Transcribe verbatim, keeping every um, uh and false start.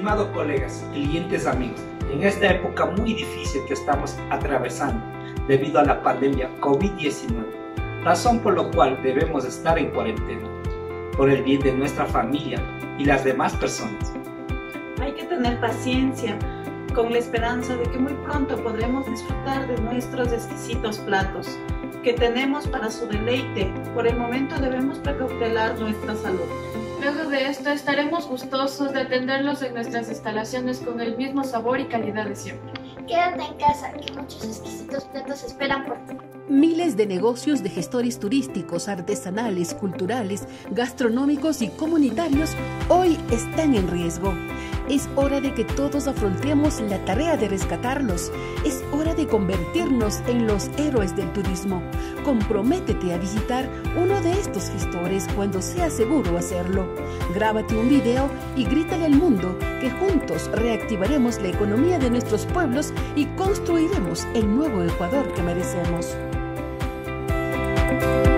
Estimados colegas, clientes, amigos, en esta época muy difícil que estamos atravesando debido a la pandemia COVID diecinueve, razón por la cual debemos estar en cuarentena, por el bien de nuestra familia y las demás personas. Hay que tener paciencia, con la esperanza de que muy pronto podremos disfrutar de nuestros exquisitos platos que tenemos para su deleite. Por el momento debemos precautelar nuestra salud. Luego de esto estaremos gustosos de atenderlos en nuestras instalaciones con el mismo sabor y calidad de siempre. Quédate en casa, que muchos exquisitos platos esperan por ti. Miles de negocios de gestores turísticos, artesanales, culturales, gastronómicos y comunitarios hoy están en riesgo. Es hora de que todos afrontemos la tarea de rescatarlos. Es hora de convertirnos en los héroes del turismo. Comprométete a visitar uno de estos gestores cuando sea seguro hacerlo. Grábate un video y grítale al mundo que juntos reactivaremos la economía de nuestros pueblos y construiremos el nuevo Ecuador que merecemos.